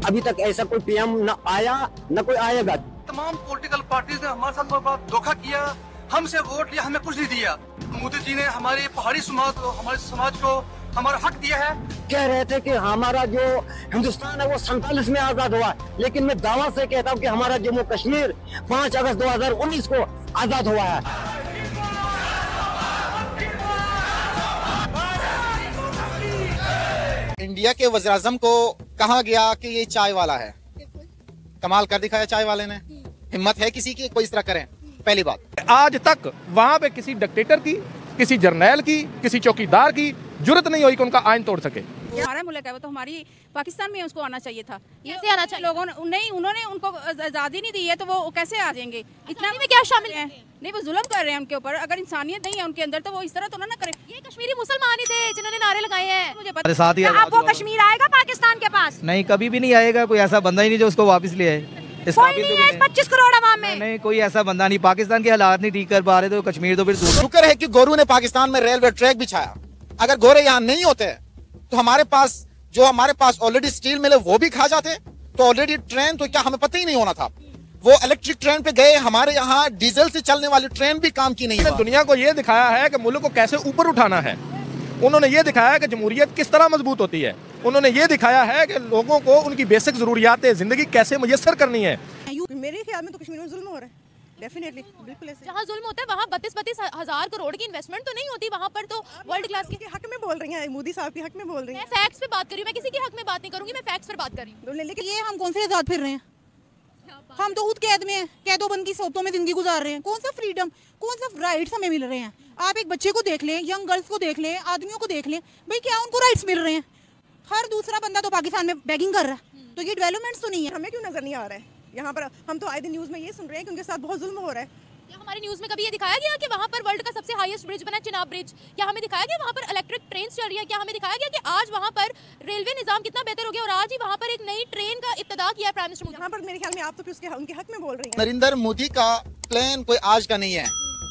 अभी तक ऐसा कोई पीएम न आया न कोई आएगा। तमाम पॉलिटिकल पार्टीज ने हमारे साथ बहुत बड़ा धोखा किया, हमसे वोट लिया, हमें कुछ नहीं दिया। मोदी जी ने हमारे पहाड़ी समाज को, हमारे समाज को हमारा हक दिया है। कह रहे थे कि हमारा जो हिंदुस्तान है वो 47 में आजाद हुआ, लेकिन मैं दावा से कहता हूँ कि हमारा जम्मू कश्मीर 5 अगस्त 2019 को आजाद हुआ है। इंडिया के वज़ीर-ए-आज़म को कहा गया कि ये चाय वाला है, कमाल कर दिखाया चाय वाले ने। हिम्मत है किसी की कोई इस तरह करें? पहली बात, आज तक वहाँ पे किसी डिक्टेटर की, किसी जर्नैल की, किसी चौकीदार की जुर्रत नहीं हुई कि उनका आइन तोड़ सके। हमारा मुल्क है वो, तो हमारी पाकिस्तान में उसको आना चाहिए था। कैसे आना चाहिए? लोगों ने नहीं, उन्होंने उनको आज़ादी नहीं दी है, तो वो कैसे आ जाएंगे? इस्लाम में क्या शामिल है? नहीं, वो जुल्म कर रहे हैं उनके ऊपर। अगर इंसानियत नहीं है उनके अंदर तो वो इस तरह तो ना करें। ये कश्मीरी मुसलमान ही थे जिन्होंने नारे लगाए हैं। मुझे पता साथ ही अब वो कश्मीर आएगा पाकिस्तान के पास? नहीं, कभी भी नहीं आएगा। कोई ऐसा बंदा ही नहीं जो उसको वापस ले आए। कोई नहीं है 25 करोड़ आवाम में। नहीं, कोई ऐसा बंदा नहीं। पाकिस्तान के हालात नहीं ठीक कर पा रहे तो कश्मीर तो फिर शुक्र है कि गोरू ने पाकिस्तान में रेलवे ट्रैक बिछाया। अगर गोरे यहाँ नहीं होते तो हमारे पास ऑलरेडी स्टील मिल है वो भी खा जाते। तो ऑलरेडी ट्रेन तो क्या हमें पता ही नहीं होना था। वो इलेक्ट्रिक ट्रेन पे गए, हमारे यहाँ डीजल से चलने वाली ट्रेन भी काम की नहीं है। दुनिया को ये दिखाया है कि मुल्क को कैसे ऊपर उठाना है। उन्होंने ये दिखाया कि जमहूरियत किस तरह मजबूत होती है। उन्होंने ये दिखाया है कि लोगों को उनकी बेसिक जरूरियात जिंदगी कैसे मुयस्सर करनी है। मेरे ख्याल में तो कश्मीर में जुल्म हो रहा है। डेफिनेटली, बिल्कुल ऐसे। जहाँ जुल्म होता है वहाँ 32 हजार करोड़ की इन्वेस्टमेंट तो नहीं होती। वहाँ पर तो वर्ल्ड क्लास के हक में बोल रही हैं, मोदी साहब के हक में बोल रही हैं। मैं फैक्ट्स पे बात कर रही हूँ, मैं किसी के हक में बात नहीं करूंगी, मैं फैक्ट्स पर बात कर रही हूँ। लेकिन ये हम कौन से आजाद फिर रहे हैं? हम तो खुद कैद में हैं, कैदोबंद की सोतों में जिंदगी गुजार रहे हैं। कौन सा फ्रीडम, कौन सा राइट्स हमें मिल रहे हैं? आप एक बच्चे को देख लें, यंग गर्ल्स को देख लें, आदमियों को देख लें, भाई क्या उनको राइट्स मिल रहे हैं? हर दूसरा बंदा तो पाकिस्तान में बैगिंग कर रहा है। तो ये डेवलपमेंट्स तो नहीं है। हमें क्यों नजर नहीं आ रहा है? यहाँ पर हम तो आए दिन न्यूज में ये सुन रहे हैं कि उनके साथ बहुत जुल्म हो रहा है। क्या हमारे न्यूज में कभी ये दिखाया गया कि वहाँ पर वर्ल्ड का सबसे हाईएस्ट ब्रिज बना चिनाब ब्रिज? क्या हमें दिखाया गया वहाँ पर इलेक्ट्रिक ट्रेन चल रही है? क्या हमें दिखाया गया कि आज वहाँ पर रेलवे निजाम कितना बेहतर हो गया और आज ही वहाँ पर एक नई ट्रेन का इब्तिदा किया है प्राइम मिनिस्टर मोदी? यहाँ पर मेरे ख्याल में आप तो फिर उनके हक में बोल रही हैं। नरेंद्र मोदी का प्लान कोई आज का नहीं है।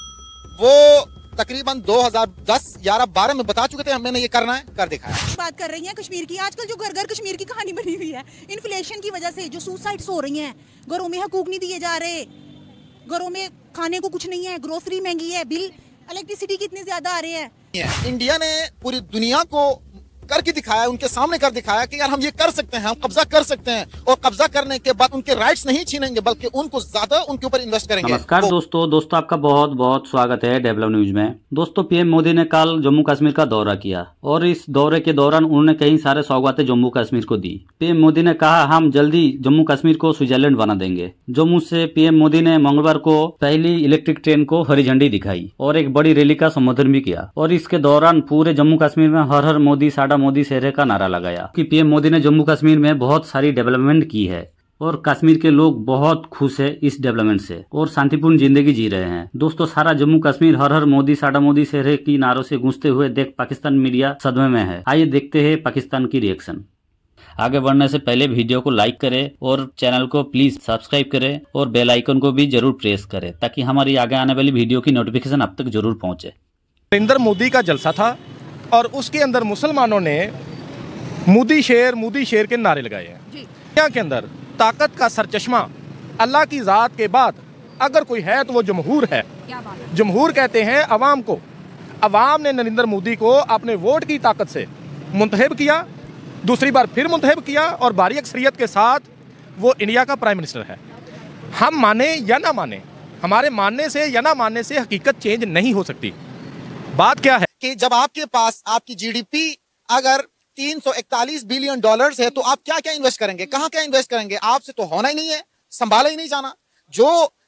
वो तकरीबन 2010, 11, 12 में बता चुके थे हमें ये करना है, कर दिखाया। बात कर रही हैं कश्मीर की। आजकल जो घर घर कश्मीर की कहानी बनी हुई है, इन्फ्लेशन की वजह से जो सुसाइड्स हो रही हैं, घरों में हकूक नहीं दिए जा रहे, घरों में खाने को कुछ नहीं है, ग्रोसरी महंगी है, बिल इलेक्ट्रिसिटी की इतने ज्यादा आ रहे हैं। इंडिया ने पूरी दुनिया को करके दिखाया, उनके सामने कर दिखाया कि यार हम ये कर सकते हैं, हम कब्जा कर सकते हैं। और कब्जा करने के बाद उनके राइट्स नहीं छीनेंगे बल्कि उनको ज्यादा उनके ऊपर इन्वेस्ट करेंगे। नमस्कार दोस्तों आपका बहुत बहुत स्वागत है डेवलप न्यूज में। दोस्तों, पीएम मोदी ने कल जम्मू कश्मीर का दौरा किया और इस दौरे के दौरान उन्होंने कई सारे सौगातें जम्मू कश्मीर को दी। पीएम मोदी ने कहा हम जल्दी जम्मू कश्मीर को स्विट्जरलैंड बना देंगे। जम्मू से पीएम मोदी ने मंगलवार को पहली इलेक्ट्रिक ट्रेन को हरी झंडी दिखाई और एक बड़ी रैली का संबोधन भी किया। और इसके दौरान पूरे जम्मू कश्मीर में हर हर मोदी साडा मोदी सेहरे का नारा लगाया कि पीएम मोदी ने जम्मू कश्मीर में बहुत सारी डेवलपमेंट की है और कश्मीर के लोग बहुत खुश है इस डेवलपमेंट से और शांतिपूर्ण जिंदगी जी रहे हैं। दोस्तों, सारा जम्मू कश्मीर हर हर मोदी साडा मोदी सेहरे की नारों से गूंजते हुए देख पाकिस्तान मीडिया सदमे में है। आइए देखते हैं पाकिस्तान की रिएक्शन। आगे बढ़ने से पहले वीडियो को लाइक करें और चैनल को प्लीज सब्सक्राइब करें और बेल आइकन को भी जरूर प्रेस करें ताकि हमारी आगे आने वाली वीडियो की नोटिफिकेशन आप तक जरूर पहुंचे। नरेंद्र मोदी का जलसा था और उसके अंदर मुसलमानों ने मोदी शेर के नारे लगाए हैं। दुनिया के अंदर ताकत का सरचश्मा अल्लाह की जात के बाद अगर कोई है तो वो जमहूर है। जमहूर कहते हैं अवाम को। अवाम ने नरेंद्र मोदी को अपने वोट की ताकत से मुंतखब किया, दूसरी बार फिर मुंतखब किया और भारी अक्सरियत के साथ वो इंडिया का प्राइम मिनिस्टर है। हम माने या ना माने, हमारे मानने से या ना मानने से हकीकत चेंज नहीं हो सकती। बात क्या है कि जब आपके पास आपकी जीडीपी अगर 341 बिलियन डॉलर्स है तो आप क्या क्या इन्वेस्ट करेंगे, कहाँ क्या इन्वेस्ट करेंगे? आपसे तो होना ही नहीं है, संभाला ही नहीं जाना। जो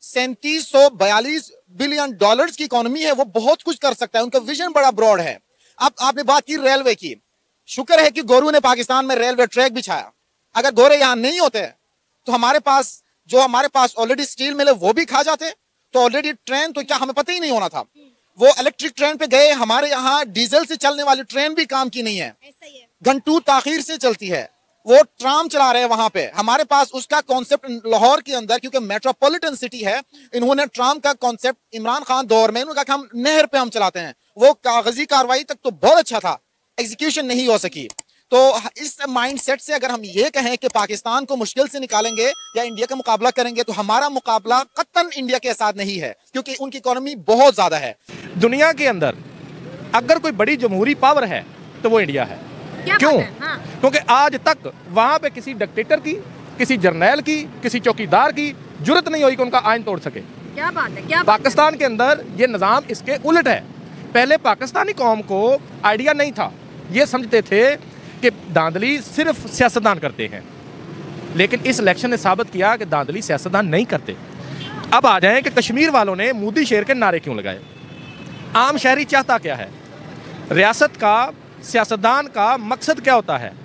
3742 बिलियन डॉलर्स की इकोनॉमी है वो बहुत कुछ कर सकता है, उनका विजन बड़ा ब्रॉड है। अब आपने बात की रेलवे की। शुक्र है कि गोरू ने पाकिस्तान में रेलवे ट्रैक बिछाया। अगर गोरे यहाँ नहीं होते तो हमारे पास ऑलरेडी स्टील मिल है वो भी खा जाते। तो ऑलरेडी ट्रेन तो क्या हमें पता ही नहीं होना था। वो इलेक्ट्रिक ट्रेन पे गए, हमारे यहाँ डीजल से चलने वाली ट्रेन भी काम की नहीं है, घंटों ताखीर से चलती है। वो ट्राम चला रहे हैं वहां पे। हमारे पास उसका कॉन्सेप्ट लाहौर के अंदर, क्योंकि मेट्रोपॉलिटन सिटी है, इन्होंने ट्राम का कॉन्सेप्ट इमरान खान दौर में उन्होंने कहा कि हम नहर पे हम चलाते हैं। वो कागजी कार्रवाई तक तो बहुत अच्छा था, एग्जीक्यूशन नहीं हो सकी। तो इस माइंडसेट से अगर हम ये कहें कि पाकिस्तान को मुश्किल से निकालेंगे या इंडिया का मुकाबला करेंगे, तो हमारा मुकाबला कतन इंडिया के साथ नहीं है, क्योंकि उनकी इकोनॉमी बहुत ज्यादा है। दुनिया के अंदर अगर कोई बड़ी जमहूरी पावर है तो वो इंडिया है। क्यों? हाँ। क्योंकि आज तक वहां पे किसी डिक्टेटर की, किसी जर्नैल की, किसी चौकीदार की जुर्रत नहीं हुई कि उनका आइन तोड़ सके। क्या बात है, क्या पाकिस्तान के अंदर ये निज़ाम इसके उलट है। पहले पाकिस्तानी कौम को आइडिया नहीं था, ये समझते थे कि धांधली सिर्फ सियासतदान करते हैं, लेकिन इस इलेक्शन ने साबित किया कि धांधली सियासतदान नहीं करते। अब आ जाएं कि कश्मीर वालों ने मोदी शेर के नारे क्यों लगाए। आम शहरी चाहता क्या है? रियासत का, सियासतदान का मकसद क्या होता है?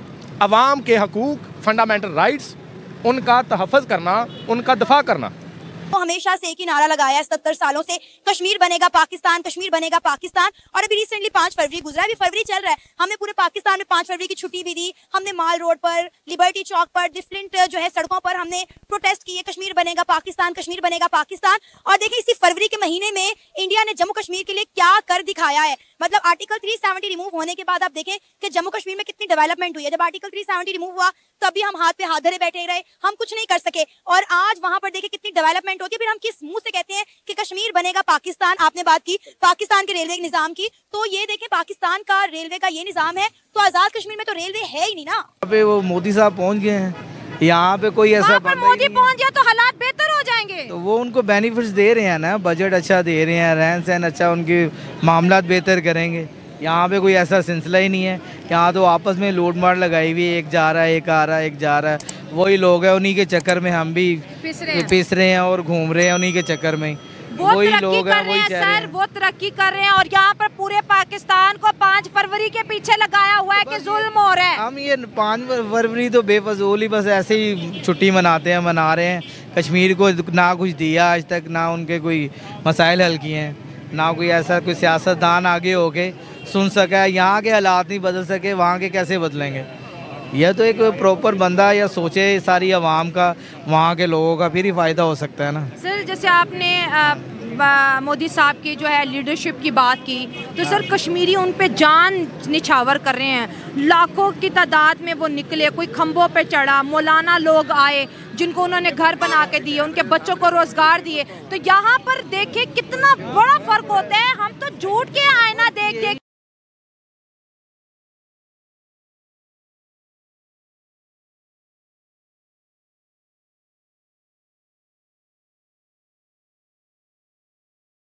अवाम के हकूक, फंडामेंटल राइट्स, उनका तहफ़्फ़ुज़ करना, उनका दफा करना। हमेशा से एक ही नारा लगाया है 70 सालों से, कश्मीर बनेगा पाकिस्तान, कश्मीर बनेगा पाकिस्तान। और अभी रिसेंटली 5 फरवरी गुजरा, अभी फरवरी चल रहा है, हमने पूरे पाकिस्तान में 5 फरवरी की छुट्टी भी दी। हमने माल रोड पर, लिबर्टी चौक पर, डिफरेंट जो है सड़कों पर हमने प्रोटेस्ट किए, कश्मीर बनेगा पाकिस्तान, कश्मीर बनेगा पाकिस्तान। और देखिए इसी फरवरी के महीने में इंडिया ने जम्मू कश्मीर के लिए क्या कर दिखाया है। मतलब आर्टिकल 370 रिमूव होने के बाद आप देखें कि जम्मू कश्मीर में कितनी डेवलपमेंट हुई है। जब आर्टिकल 370 रिमूव हुआ तभी हम हाथ पे हाथ धरे बैठे रहे, हम कुछ नहीं कर सके, और आज वहां पर देखिए कितनी डेवलपमेंट होती है। फिर हम किस मुंह से कहते हैं कि कश्मीर बनेगा पाकिस्तान। आपने बात की पाकिस्तान के रेलवे के निजाम की, तो ये देखें पाकिस्तान का रेलवे का ये निजाम है, तो आजाद कश्मीर में तो रेलवे है ही नहीं ना। अबे वो मोदी साहब पहुंच गए हैं यहाँ पे, कोई ऐसा मोदी पहुंच गया तो हालात बेहतर हो जाएंगे। तो वो उनको बेनिफिट्स दे रहे हैं ना, बजट अच्छा दे रहे हैं, रहन सहन अच्छा, उनके मामलात बेहतर करेंगे। यहाँ पे कोई ऐसा सिलसिला ही नहीं है। यहाँ तो आपस में लूट मार लगाई हुई, एक जा रहा है, एक आ रहा है, एक जा रहा है, वही लोग हैं, उन्हीं के चक्कर में हम भी पिस रहे हैं और घूम रहे हैं उन्हीं के चक्कर में। वही लोग हैं, वही सर, वो तरक्की कर रहे हैं, और यहाँ पर पूरे पाकिस्तान को 5 फरवरी के पीछे लगाया हुआ है कि जुल्म हो रहा है। हम ये 5 फरवरी तो बेफजूल ही बस ऐसे ही छुट्टी मनाते हैं, मना रहे हैं। कश्मीर को ना कुछ दिया आज तक, ना उनके कोई मसाइल हल किए हैं, ना कोई ऐसा कोई सियासतदान आगे होके सुन सका। यहाँ के हालात नहीं बदल सके, वहाँ के कैसे बदलेंगे? यह तो एक प्रॉपर बंदा या सोचे सारी आवाम का, वहाँ के लोगों का, फिर ही फ़ायदा हो सकता है ना। सर जैसे आपने मोदी साहब की जो है लीडरशिप की बात की, तो सर कश्मीरी उन पे जान निछावर कर रहे हैं, लाखों की तादाद में वो निकले, कोई खंभों पे चढ़ा, मौलाना लोग आए जिनको उन्होंने घर बना के दिए, उनके बच्चों को रोजगार दिए। तो यहाँ पर देखिए कितना बड़ा फर्क होता है। हम तो झूठ के आईना